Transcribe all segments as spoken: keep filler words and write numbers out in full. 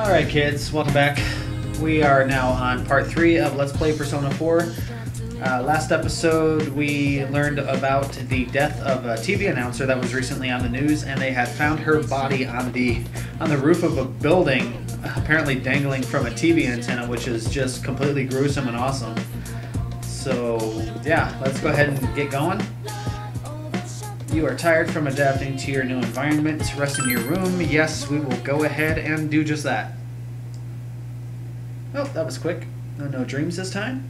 Alright kids, welcome back. We are now on part three of Let's Play Persona four. Uh, last episode we learned about the death of a T V announcer that was recently on the news, and they had found her body on the on the roof of a building, apparently dangling from a T V antenna, which is just completely gruesome and awesome. So yeah, let's go ahead and get going. You are tired from adapting to your new environment. Rest in your room. Yes, we will go ahead and do just that. Oh, that was quick. No, no dreams this time.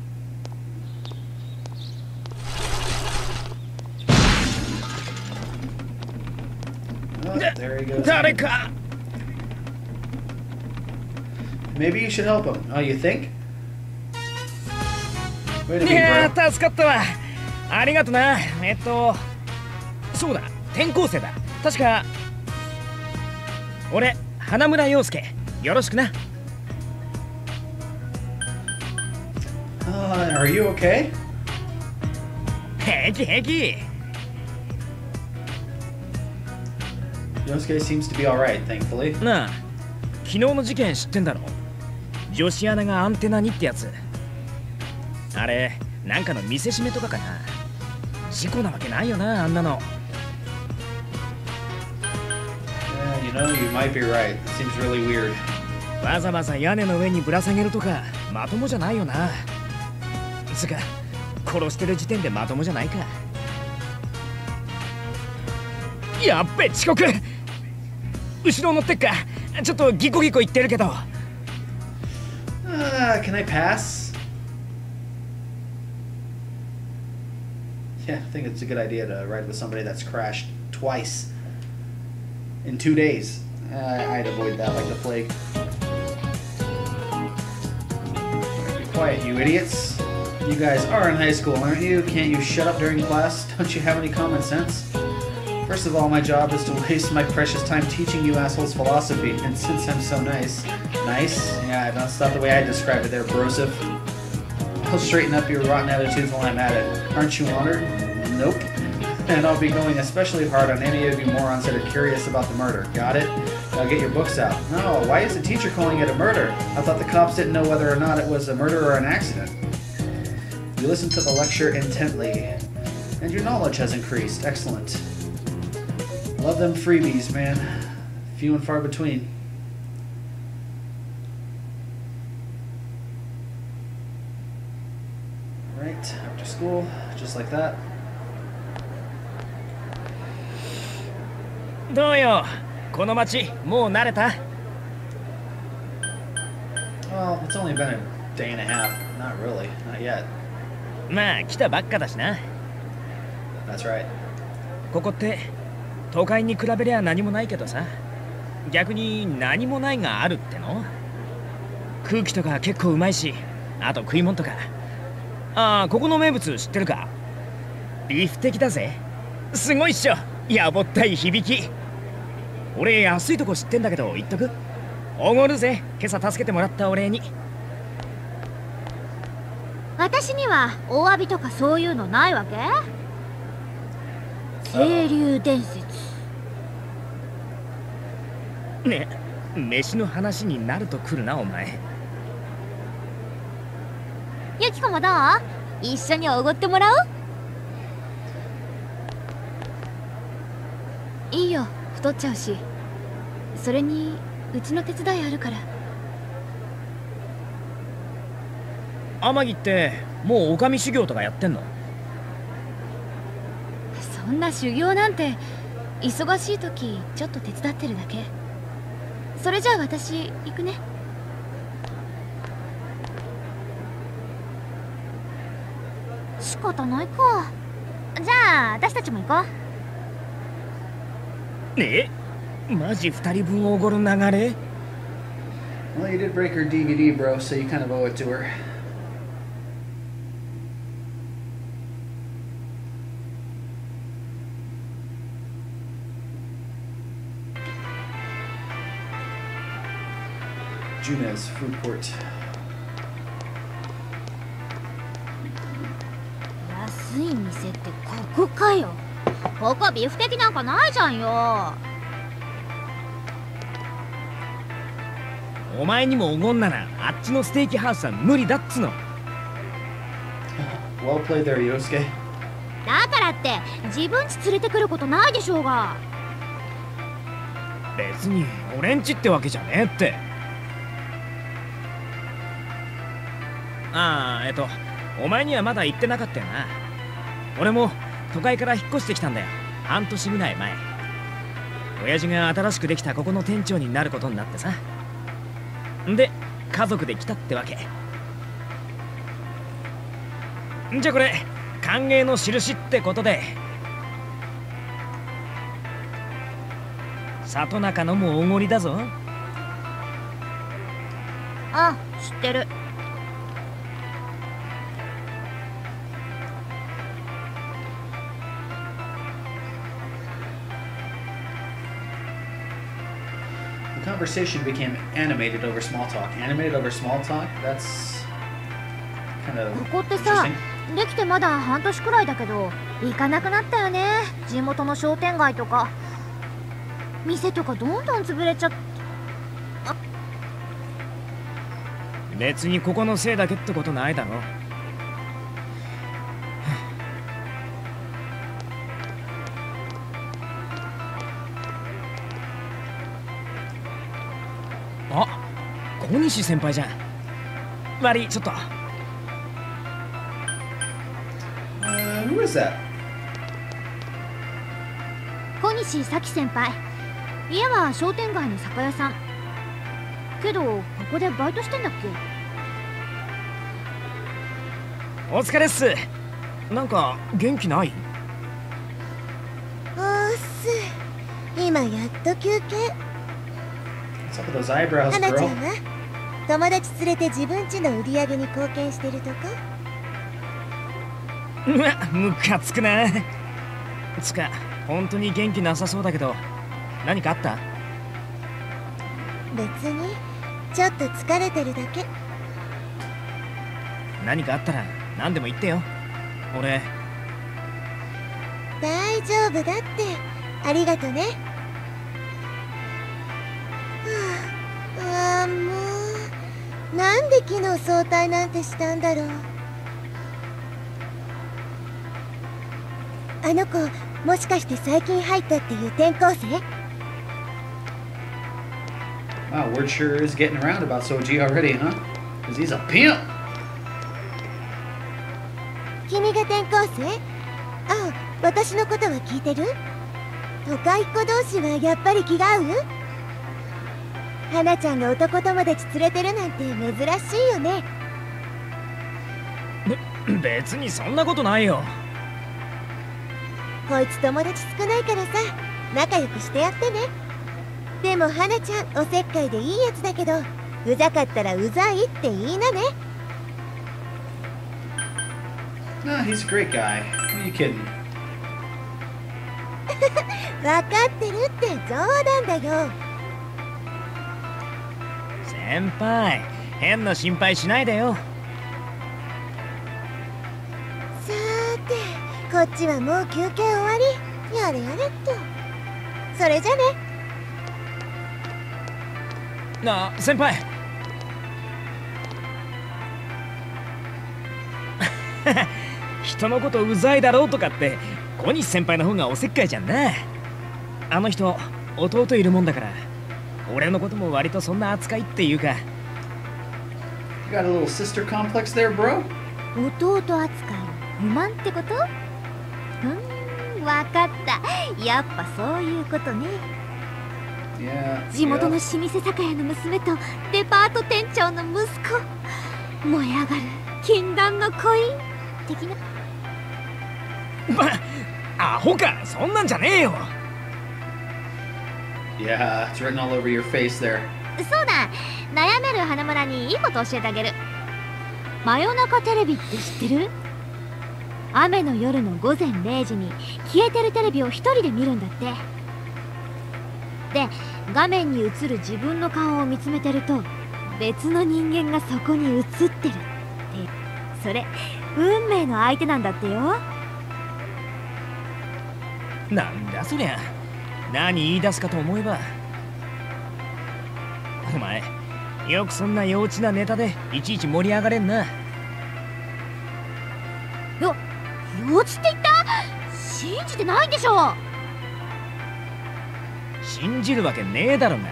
Oh, there he goes. Maybe you should help him. Oh, you think? Wait a minute, bro. 助かったわ。ありがとな。えっと、そうだ、転校生だ。確か、俺、花村陽介。よろしくな。 Uh, are you okay? 平気平気。 Yosuke seems to be alright, thankfully. なあ、昨日の事件知ってんだろ。女子アナがアンテナにってやつ。あれ、なんかの見せしめとかかな。事故なわけないよな、あんなの。 Yeah, you know, you might be right. It seems really weird. わざわざ屋根の上にぶら下げるとか、まともじゃないよな。つか、殺してる時点でまともじゃないか。やっべ、遅刻。後ろ乗ってっか。ちょっとギコギコ言ってるけど。 Uh, can I pass? Yeah, I think it's a good idea to ride with somebody that's crashed twice in two days. Uh, I'd avoid that like the plague. Be quiet, you idiots. You guys are in high school, aren't you? Can't you shut up during class? Don't you have any common sense? First of all, my job is to waste my precious time teaching you assholes philosophy, and since I'm so nice... Nice? Yeah, that's not the way I described it there, Broseph. I'll straighten up your rotten attitudes while I'm at it. Aren't you honored? Nope. And I'll be going especially hard on any of you morons that are curious about the murder. Got it? Now get your books out. No, why is the teacher calling it a murder? I thought the cops didn't know whether or not it was a murder or an accident. You listen to the lecture intently, and your knowledge has increased. Excellent. Love them freebies, man. Few and far between. Right, after school, just like that. どうよ、この街もう慣れた？ Well, it's only been a day and a half. Not really, not yet. まあ来たばっかだしな。 That's right. ここって都会に比べりゃ何もないけどさ、逆に何もないがあるっての？空気とか結構うまいし、あと食い物とか。ああ、ここの名物知ってるか？ビーフ的だぜ。すごいっしょ。やぼったい響き。俺安いとこ知ってんだけど言っとく？おごるぜ。今朝助けてもらったお礼に。 私にはお詫びとかそういうのないわけ？清流伝説。 ね、飯の話になると来るなお前。 ユキコもどう？一緒におごってもらう？いいよ、太っちゃうし。それにうちの手伝いあるから。 天城ってもう女将修行とかやってんの？ そんな修行なんて忙しい時ちょっと手伝ってるだけ。それじゃあ私行くね。仕方ないか。じゃあ私たちも行こう。え？マジ二人分おごる流れ？ Well, you did break her D V D, bro, so you kind of owe it to her. Junes Food Court. 安い店ってここかよ。ここビフテキなんかないじゃんよ。 お前にもおごんならあっちのステーキハウスは無理だっつの。 Well played there, Yosuke. だからって自分家連れてくることないでしょうが。 別に俺んちってわけじゃねえって。ああ、えっとお前にはまだ言ってなかったよな。俺も都会から引っ越してきたんだよ。半年ぐらい前。親父が新しくできたここの店長になることになってさ。んで家族で来たってわけ。んじゃこれ歓迎の印ってことで、里中のもおごりだぞ。 あ、知ってる。 The conversation became animated over small talk. Animated over small talk? That's kind of ここってさ、 interesting. できてまだ半年くらいだけど行かなくなったよね。地元の商店街とか店とかどんどん潰れちゃっ。 別にここのせいだけってことないだろ。あ、小西先輩じゃん。悪い、ちょっと。 Uh, who is that? 小西咲先輩。家は商店街の酒屋さん。けどここでバイトしてんだっけ。 お疲れっす。なんか元気ない？ おーっす。今やっと休憩。 What's up with those eyebrows, 花ちゃん girl? は友達連れて自分家の売り上げに貢献してるとか。 うわ、ムカつくな。つか本当に元気なさそうだけど何かあった？ 別にちょっと疲れてるだけ。 何かあったら何でも言ってよ。俺大丈夫だって。ありがとね。はあ、あーもうなんで昨日早退なんてしたんだろう。あの子もしかして最近入ったっていう転校生？ Wow, word sure is getting around about Soji already, huh? Because he's a pimp. 君が転校生？ああ、私のことは聞いてる？都会っ子同士はやっぱり気が合う？花ちゃんが男友達連れてるなんて珍しいよね。 べ別にそんなことないよ。 こいつ友達少ないからさ、仲良くしてやってね。でも花ちゃんおせっかいでいいやつだけど、うざかったらうざいって言いなね。 Nah, he's a great guy. Who are you kidding? わかってるって冗談だよ。 先輩、変な心配しないでよ。 さーて、こっちはもう休憩終わり。やれやれっと。それじゃね。 なあ、先輩。人のことうざいだろうとかって小西先輩の方がおせっかいじゃんな。あの人弟いるもんだから俺のことも割とそんな扱いっていうか。 You got a little sister complex there, bro? 弟扱い不満ってこと？うん、わかった。やっぱそういうことね。 Yeah. 地元 yeah. の老舗酒屋の娘とデパート店長の息子。燃え上がる禁断の恋的な。 ま、アホか、そんなんじゃねえよ。 Yeah, it's written all over your face there. そうだ、悩める花村にいいこと教えてあげる。真夜中テレビって知ってる？雨の夜の午前れいじに消えてるテレビを一人で見るんだって。で、画面に映る自分の顔を見つめてると別の人間がそこに映ってるって。それ運命の相手なんだってよ。 なんだそりゃ。何言い出すかと思えば。お前よくそんな幼稚なネタでいちいち盛り上がれんな。 よ幼稚って言った？信じてないんでしょ。 信じるわけねえだろが。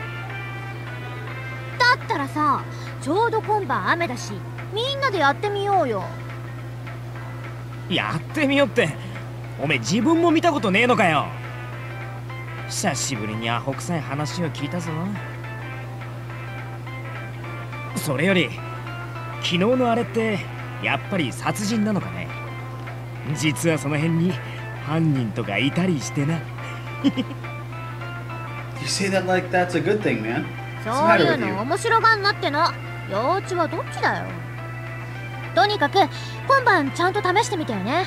だったらさ、ちょうど今晩雨だしみんなでやってみようよ。 やってみよって、おめえ自分も見たことねえのかよ。久しぶりにアホ臭い話を聞いたぞ。それより昨日のあれってやっぱり殺人なのかね。実はその辺に犯人とかいたりしてな。 You say that like that's a good thing, man. そういうの面白がんなっての。幼稚はどっちだよ。とにかく今晩ちゃんと試してみてよね。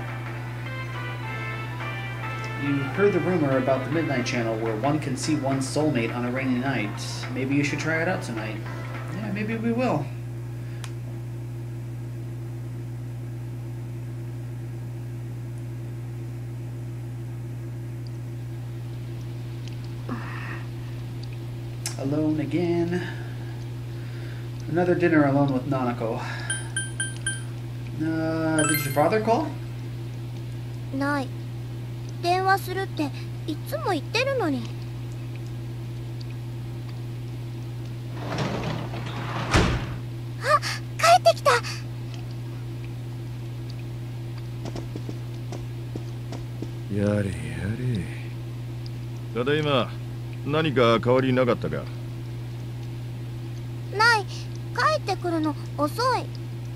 You heard the rumor about the Midnight Channel where one can see one's soulmate on a rainy night. Maybe you should try it out tonight. Yeah, maybe we will. Alone again. Another dinner alone with Nanako. Uh, did your father call? ない。電話するっていつも言ってるのに。あ、帰ってきた。 やれやれ。ただいま。何か変わりなかったか？ ない。帰ってくるの遅い。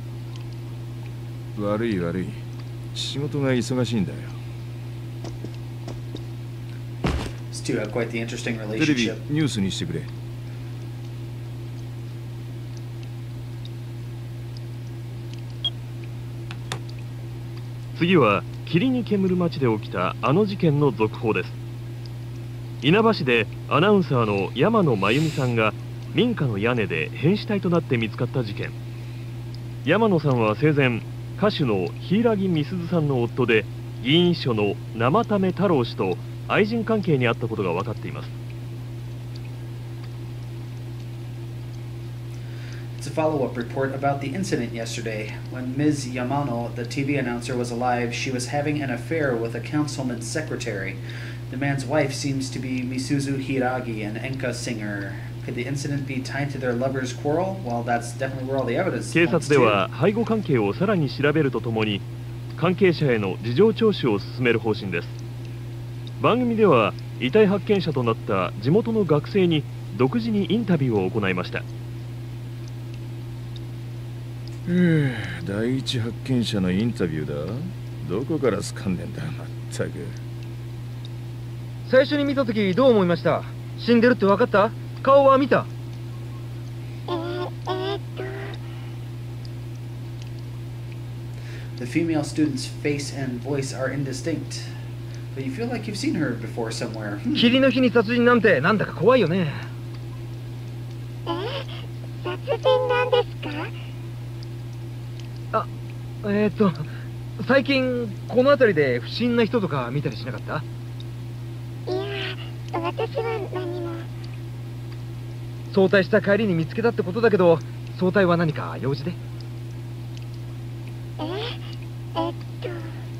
悪い悪い。仕事が忙しいんだよ。 These two have quite the interesting テレビ relationship. ニュースにしてくれ。 次は霧に煙る町で起きたあの事件の続報です。稲葉市でアナウンサーの山野真由美さんが民家の屋根で変死体となって見つかった事件。山野さんは生前歌手の柊美鈴さんの夫で議員秘書の生為太郎氏と愛人関係にあったことが分かっています。 It's a follow-up report about the incident yesterday. When Miz Yamano, the T V announcer, was alive, she was having an affair with a councilman's secretary. The man's wife seems to be Misuzu Hiragi, an enka singer. Could the incident be tied to their lovers' quarrel? Well, that's definitely where all the evidence 警 points 察で to. は背後関係をさらに調べるとともに関係者への事情聴取を進める方針です。番組では遺体発見者となった地元の学生に独自にインタビューを行いました。 第一発見者のインタビューだ。どこから掴んでんだ、まったく。 最初に見たときどう思いました？死んでるって分かった？顔は見た？ えー、えー、っと。 The female student's face and voice are indistinct, but you feel like you've seen her before somewhere. 霧の日に殺人なんてなんだか怖いよね。 えー、殺人なんですか？ あ、えー、っと最近この辺りで不審な人とか見たりしなかった？ いや、私は何も。 早退した帰りに見つけたってことだけど、早退は何か用事で？ え、えっと。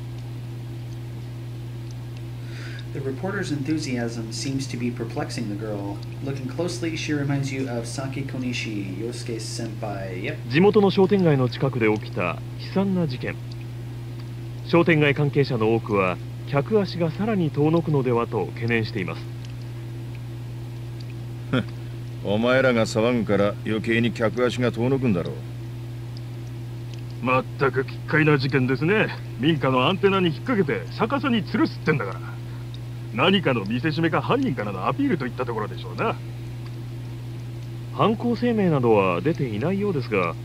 The reporter's enthusiasm seems to be perplexing the girl. Looking closely, she reminds you of Saki Konishi, Yosuke senpai. Yep. 地元の商店街の近くで起きた悲惨な事件。商店街関係者の多くは客足がさらに遠のくのではと懸念しています。 お前らが騒ぐから余計に客足が遠のくんだろう。 まったく奇怪な事件ですね。民家のアンテナに引っ掛けて逆さに吊るすってんだから。何かの見せしめか犯人からのアピールといったところでしょうな。犯行声明などは出ていないようですが、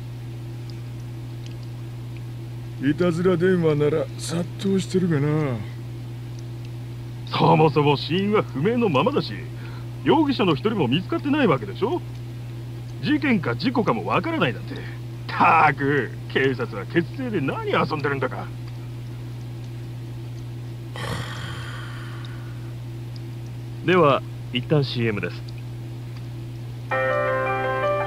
いたずら電話なら殺到してるがな。 そもそも死因は不明のままだし、容疑者の一人も見つかってないわけでしょ。事件か事故かもわからないなんて。たく警察は血清で何遊んでるんだか。では一旦 シーエム です。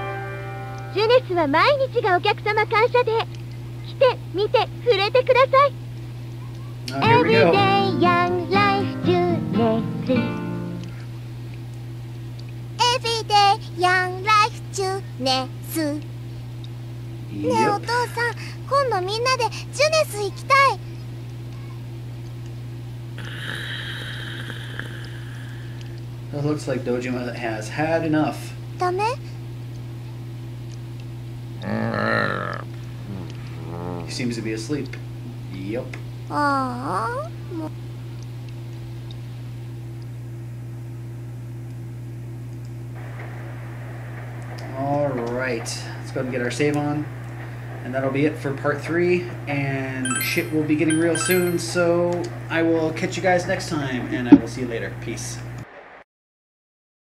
ジュネスは毎日がお客様感謝デー。来て、見て、触れてください。 Oh, here we go. Everyday Young Life ジュネス。Everyday Young Life ジュネス。ねえ、お Yep. 父さん、今度みんなでジュネス行きたい。 It looks like Dojima has had enough. ダメ？ He seems to be asleep. Yep. ああ、もう。 Alright, let's go ahead and get our save on. And that'll be it for part three. And shit will be getting real soon, so I will catch you guys next time, and I will see you later. Peace.